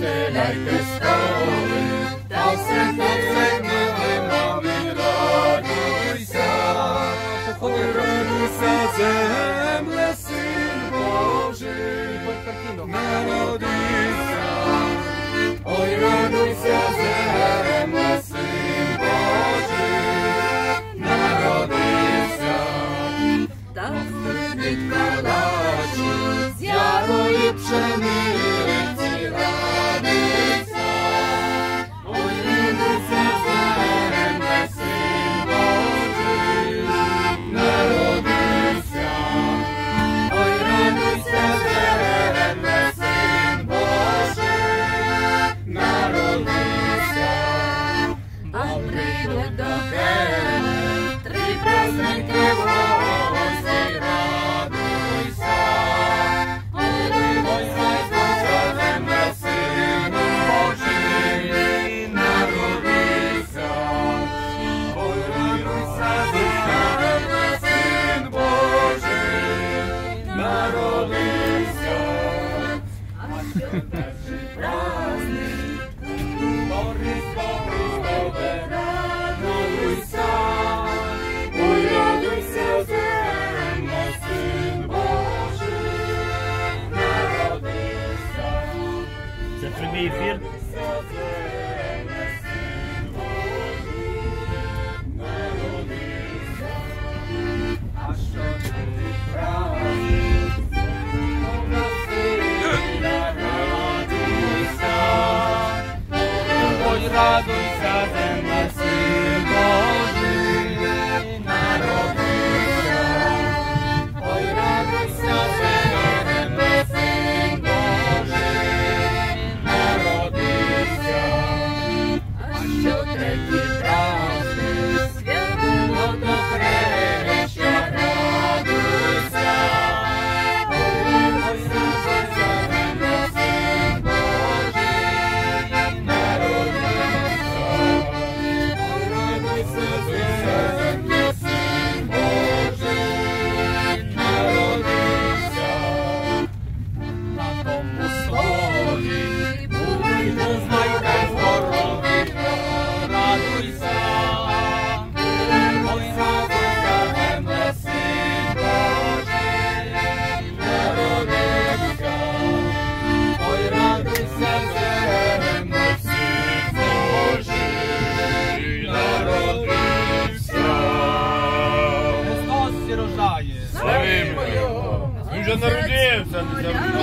веселяйте столи, та все мами, радуйся. Ой, радуйся, земле, Син Божий народився. Ой, радуйся, земле, Син Божий народився. Там стоїть калачі з ярої пшениці радуйся. Ой, радуйся, земле, Син Божий народився. Ой, радуйся, земле, Син Божий народився. А прийдуть до тебе три праздники в гості, радуйся. Ой, радуйся, земле, Син Божий народився. Ой, радуйся, земле, Син Божий народився. а що перший праздник, Христове, радуйся. Ой, радуйся, земле, Син Божий народився. Це прямий ефір. Радуйся, земле, Син Божий народився. А що ти праздник, Бога сина, радуйся. Ой, радуйся, земле, Син Божий народився. Ой, радуйся, земле, Син Божий народився. а що третій праздник, свято Водохреща, радуйся. Ой, радуйся, земле, Син Божий народився. Ой, радуйся, земле, Син Божий народився. На тому слові будьте знайте здорові, радуйся. Ой, радуйся, земле, Син Божий народився. Ой, радуйся, земле, Син Божий народився. Христос рождає. Славімо його! Він вже народився, не забудь.